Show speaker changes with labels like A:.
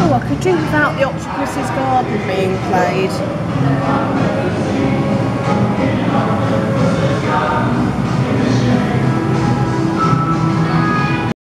A: I could do without the Octopus's Garden being played.